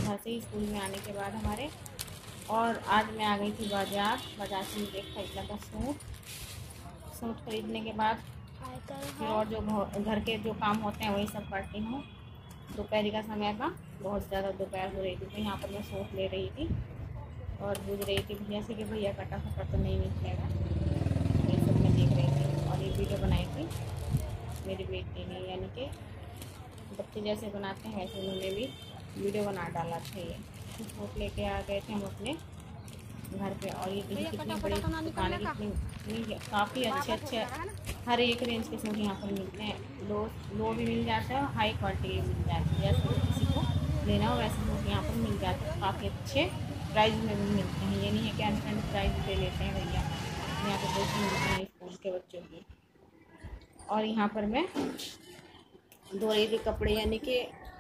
घर से ही स्कूल में आने के बाद हमारे। और आज मैं आ गई थी बाजार से मुझे खरीदना था सूट खरीदने के बाद फिर और जो घर के जो काम होते हैं वही सब करती हूँ। दोपहर का समय था, बहुत ज़्यादा दोपहर हो रही थी, तो यहाँ पर मैं सूट ले रही थी और पूछ रही थी भैया से कि भैया कटा फटा तो नहीं निकलेगा। ये सब मैं देख रही थी और ये वीडियो बनाई थी मेरी बेटी ने, यानी कि बच्चे जैसे बनाते हैं वैसे उन्होंने भी वीडियो बना डाला था। ये सूट लेके आ गए थे हम अपने घर पे। और ये देखिए कितनी बड़ी दुकान है, कितनी काफ़ी अच्छे हर एक रेंज के सूट यहाँ पर मिलते हैं। लो भी मिल जाता है और हाई क्वालिटी भी मिल जाती है, जैसे किसी को लेना हो वैसे सूट यहाँ पर मिल जाते हैं। काफ़ी अच्छे प्राइस में भी मिलते हैं, ये नहीं है कि अनस्टैंड प्राइस पे लेते हैं भैया। यहाँ पर बहुत मिलते हैं स्कूल के बच्चों की। और यहाँ पर मैं धो रही थी कपड़े, यानी कि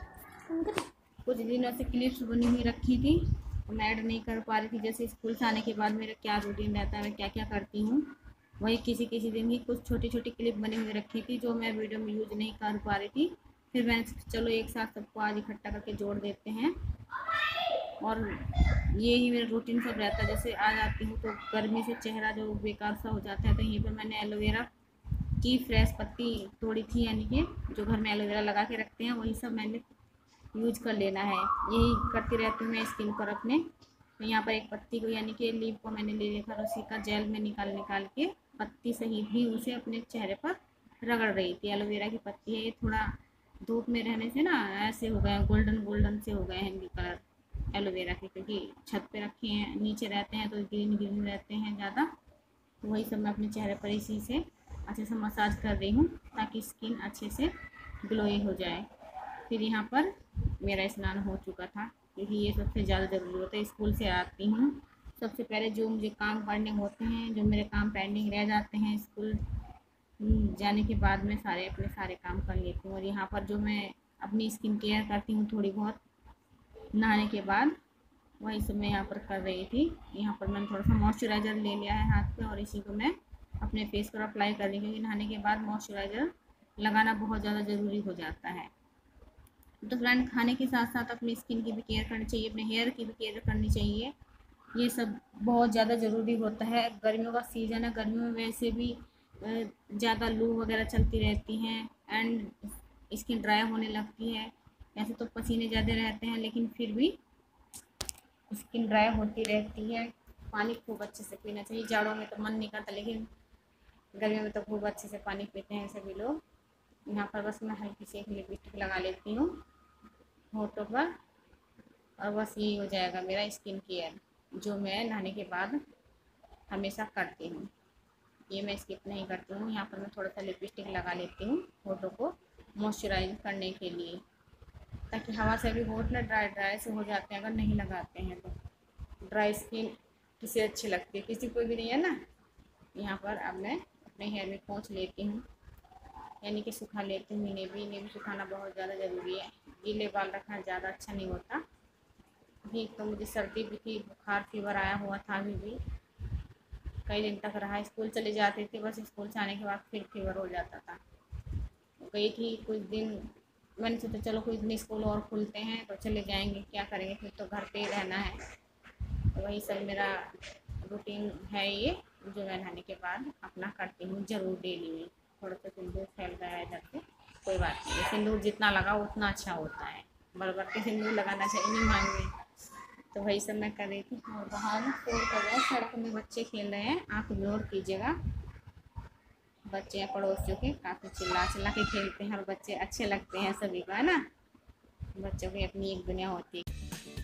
कुछ दिनों से क्लिप्स बनी हुई रखी थी, मैं ऐड नहीं कर पा रही थी। जैसे स्कूल से आने के बाद मेरा क्या रूटीन रहता है, मैं क्या क्या करती हूँ, वही किसी किसी दिन ही कुछ छोटी छोटी क्लिप बनी हुई रखी थी जो मैं वीडियो में यूज नहीं कर पा रही थी। फिर मैंने चलो एक साथ सबको आज इकट्ठा करके जोड़ देते हैं। और ये ही मेरा रूटीन सब रहता है। जैसे आ जाती हूँ तो गर्मी से चेहरा जो बेकार सा हो जाता है, तो यहीं पर मैंने एलोवेरा की फ्रेश पत्ती तोड़ी थी, यानी कि जो घर में एलोवेरा लगा के रखते हैं वही सब मैंने यूज कर लेना है। यही करती रहती हूँ मैं स्किन पर अपने। तो यहाँ पर एक पत्ती को, यानी कि लीफ को मैंने ले लिया था, उसी का जेल में निकाल के पत्ती सहित ही उसे अपने चेहरे पर रगड़ रही थी। एलोवेरा की पत्ती है, ये थोड़ा धूप में रहने से ना ऐसे हो गए, गोल्डन गोल्डन से हो गए हैं इनके कलर एलोवेरा के, क्योंकि छत पे रखे हैं, नीचे रहते हैं तो ग्रीन ग्रीन रहते हैं ज़्यादा। तो वही सब मैं अपने चेहरे पर इसी से अच्छे से मसाज कर रही हूँ ताकि स्किन अच्छे से ग्लोई हो जाए। फिर यहाँ पर मेरा स्नान हो चुका था, क्योंकि ये सबसे ज़्यादा ज़रूरी होता है। स्कूल से आती हूँ, सबसे पहले जो मुझे काम करने होते हैं, जो मेरे काम पेंडिंग रह जाते हैं स्कूल जाने के बाद मैं अपने सारे काम कर लेती हूँ। और यहाँ पर जो मैं अपनी स्किन केयर करती हूँ थोड़ी बहुत नहाने के बाद, वही सब मैं यहाँ पर कर रही थी। यहाँ पर मैंने थोड़ा सा मॉइस्चराइज़र ले लिया है हाथ पे और इसी को मैं अपने फेस पर अप्लाई कर रही हूँ, क्योंकि नहाने के बाद मॉइस्चराइज़र लगाना बहुत ज़्यादा ज़रूरी हो जाता है। तो फ्रेंड, खाने के साथ साथ अपनी स्किन की भी केयर करनी चाहिए, अपने हेयर की भी केयर करनी चाहिए। ये सब बहुत ज़्यादा ज़रूरी होता है। गर्मियों का सीज़न है, गर्मियों में वैसे भी ज़्यादा लू वगैरह चलती रहती हैं एंड स्किन ड्राई होने लगती है। ऐसे तो पसीने ज़्यादा रहते हैं, लेकिन फिर भी स्किन ड्राई होती रहती है। पानी खूब अच्छे से पीना चाहिए। जाड़ों में तो मन नहीं करता, लेकिन गर्मियों में तो खूब अच्छे से पानी पीते हैं सभी लोग। यहाँ पर बस मैं हल्की सी एक लिपस्टिक लगा लेती हूँ होठों पर, और बस यही हो जाएगा मेरा स्किन केयर, जो मैं नहाने के बाद हमेशा करती हूँ। ये मैं स्किप नहीं करती हूँ। यहाँ पर मैं थोड़ा सा लिपस्टिक लगा लेती हूँ होठों को मॉइस्चराइज करने के लिए, ताकि हवा से भी होठ ना ड्राई से हो जाते हैं अगर नहीं लगाते हैं तो। ड्राई स्किन किसे अच्छी लगती है, किसी को भी नहीं है ना। यहाँ पर अब मैं अपने हेयर में पोंछ लेती हूँ, यानी कि सुखा लेती हूँ। इन्हें भी सुखाना बहुत ज़्यादा ज़रूरी है। गीले बाल रखना ज़्यादा अच्छा नहीं होता। अभी तो मुझे सर्दी भी थी, बुखार फीवर आया हुआ था, अभी भी कई दिन तक रहा। स्कूल चले जाते थे, बस स्कूल से आने के बाद फिर फीवर हो जाता था। गई थी कुछ दिन, मैंने सोचा चलो कुछ दिन स्कूल और खुलते हैं तो चले जाएंगे, क्या करेंगे, फिर तो घर पे ही रहना है। तो वही सब मेरा रूटीन है ये, जो मैं नहाने के बाद अपना करती हूँ ज़रूर डेली में। थोड़ा सा सिंदूर फैल रहा है इधर से, कोई बात नहीं, सिंदूर जितना लगा उतना अच्छा होता है। बरबर के सिंदूर लगाना चाहिए मांग में। तो वही सब मैं कर रही थी। और बाहर शोर कर रहा है, सड़क में बच्चे खेल रहे हैं, आँख इग्नोर कीजिएगा। बच्चे हैं पड़ोसियों के, काफ़ी चिल्ला चिल्ला के खेलते हैं और बच्चे अच्छे लगते हैं सभी को, है ना। बच्चों की अपनी एक दुनिया होती है।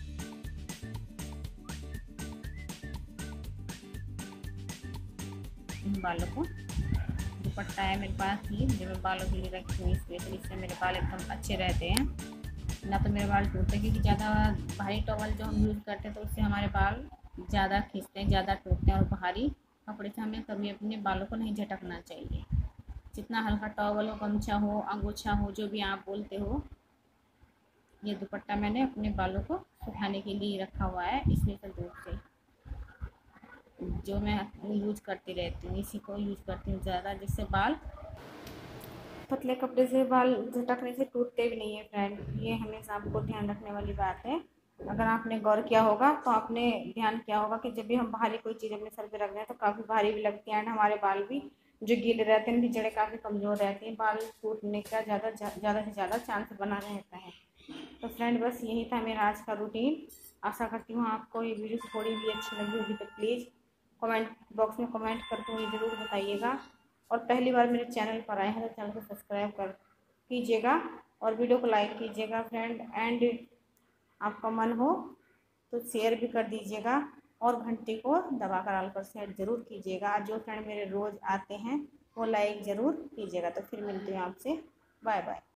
बालों को दुपट्टा है मेरे पास ही, जो मैं बालों के लिए रखी हूँ स्पेशली, इससे मेरे बाल एकदम अच्छे रहते हैं, ना तो मेरे बाल टूटते हैं। क्योंकि ज़्यादा भारी टॉवल जो हम यूज़ करते हैं तो उससे हमारे बाल ज़्यादा खींचते हैं, ज़्यादा टूटते हैं। और भारी कपड़े से हमें कभी अपने बालों को नहीं झटकना चाहिए। जितना हल्का टॉवल हो, गमछा हो, अंगोछा हो, जो भी आप बोलते हो, ये दुपट्टा मैंने अपने बालों को सुखाने के लिए रखा हुआ है स्पेशल रूप से, जो मैं यूज़ करती रहती हूँ। इसी को यूज़ करती हूँ ज़्यादा, जिससे बाल, पतले कपड़े से बाल झटकने से टूटते भी नहीं है फ्रेंड। ये हमेशा आपको ध्यान रखने वाली बात है। अगर आपने गौर किया होगा तो आपने ध्यान किया होगा कि जब भी हम भारी कोई चीज़ अपने सर पे रख दें तो काफ़ी भारी भी लगती है, एंड हमारे बाल भी जो गीले रहते हैं उनकी जड़ें काफ़ी कमज़ोर रहती हैं, बाल टूटने का ज़्यादा से ज़्यादा चांस बना रहता है। तो फ्रेंड बस यही था मेरा आज का रूटीन। आशा करती हूँ आपको ये वीडियो थोड़ी भी अच्छी लगी होगी, तो प्लीज़ कमेंट बॉक्स में कमेंट करके मुझे ज़रूर बताइएगा। और पहली बार मेरे चैनल पर आए हैं तो चैनल को सब्सक्राइब कर कीजिएगा और वीडियो को लाइक कीजिएगा फ्रेंड। एंड आपका मन हो तो शेयर भी कर दीजिएगा और घंटी को दबाकर ऑल पर सेट ज़रूर कीजिएगा। जो फ्रेंड मेरे रोज़ आते हैं वो लाइक ज़रूर कीजिएगा। तो फिर मिलती हूँ आपसे, बाय बाय।